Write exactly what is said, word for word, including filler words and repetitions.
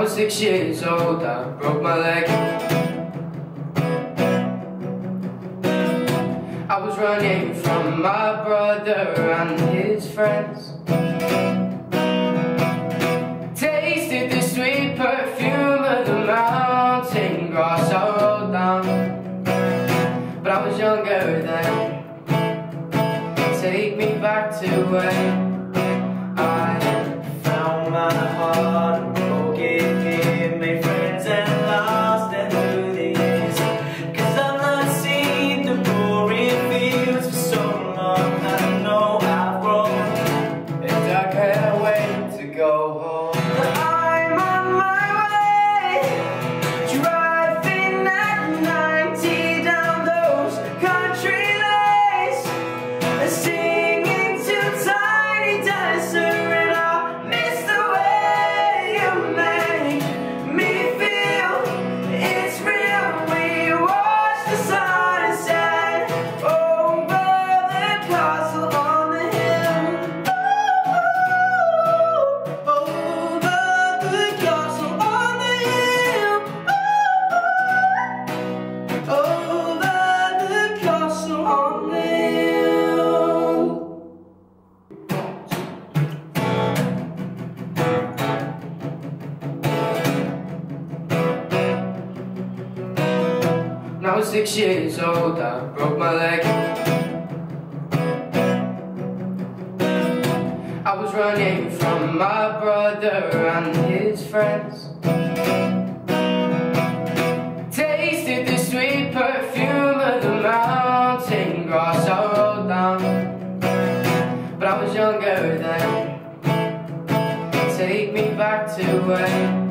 was six years old, I broke my leg. I was running from my brother and his friends. Tasted the sweet perfume of the mountain grass I rolled down. But I was younger then. Take me back to when I found my heart and broke it here, made friends and lost it through the years. Cause I've not seen the roaring fields for so long, I know I've grown, and I can't wait to go home. I'm on my way, driving at ninety down those country lanes, singing to Tiny Dancer. When I was six years old, I broke my leg. I was running from my brother and his friends. Tasted the sweet perfume of the mountain grass I rolled down. But I was younger then. Take me back to when